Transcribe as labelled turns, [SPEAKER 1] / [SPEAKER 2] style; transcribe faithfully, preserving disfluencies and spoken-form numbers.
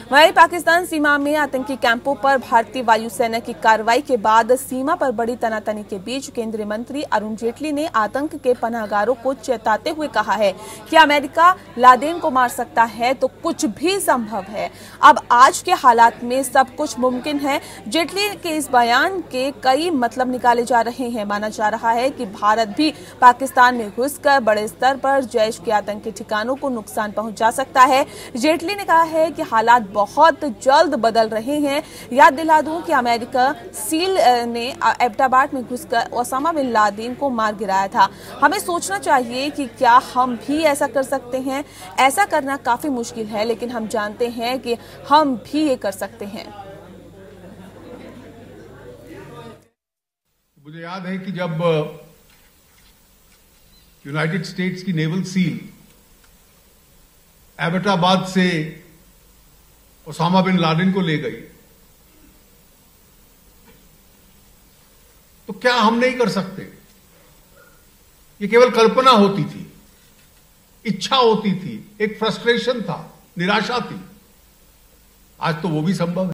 [SPEAKER 1] वहीं पाकिस्तान सीमा में आतंकी कैंपों पर भारतीय वायुसेना की कार्रवाई के बाद सीमा पर बड़ी तनातनी के बीच केंद्रीय मंत्री अरुण जेटली ने आतंक के पनाहगारों को चेताते हुए कहा है कि अमेरिका लादेन को मार सकता है तो कुछ भी संभव है। अब आज के हालात में सब कुछ मुमकिन है। जेटली के इस बयान के कई मतलब निकाले जा रहे हैं। माना जा रहा है कि भारत भी पाकिस्तान में घुसकर बड़े स्तर पर जैश के आतंकी ठिकानों को नुकसान पहुंचा सकता है। जेटली ने कहा है कि हालात बहुत जल्द बदल रहे हैं। याद दिला दूं कि अमेरिका सील ने एबटाबाद में घुसकर ओसामा बिन लादेन को मार गिराया था। हमें सोचना चाहिए कि क्या हम भी ऐसा कर सकते हैं। ऐसा करना काफी मुश्किल है, लेकिन हम जानते हैं कि हम भी ये कर सकते हैं।
[SPEAKER 2] मुझे याद है कि जब यूनाइटेड स्टेट्स की नेवल सील एबटाबाद से ओसामा बिन लादेन को ले गई, तो क्या हम नहीं कर सकते? ये केवल कल्पना होती थी, इच्छा होती थी, एक फ्रस्ट्रेशन था, निराशा थी। आज तो वो भी संभव है।